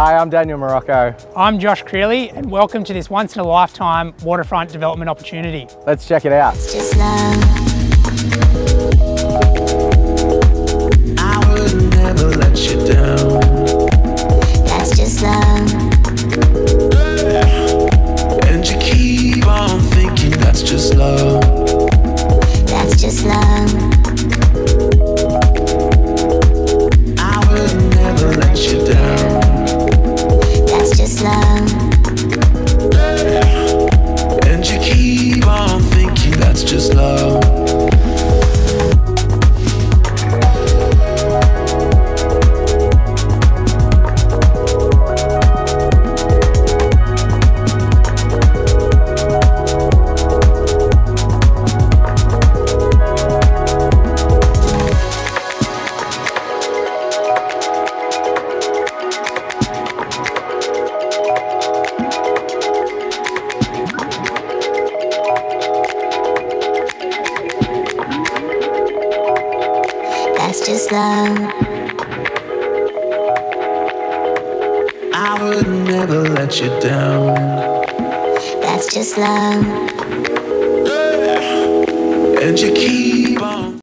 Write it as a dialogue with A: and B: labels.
A: Hi, I'm Daniel Moroko.
B: I'm Josh Crealy, and welcome to this once-in-a-lifetime waterfront development opportunity.
A: Let's check it out.
C: Just love.
D: I would never let you down.
C: That's just love.
D: And you keep on thinking that's just love.
C: That's just love.
D: I would never let you down.
C: That's just love.
D: And you keep on thinking that's just love.
C: That's just love.
D: I would never let you down.
C: That's just love.
D: And you keep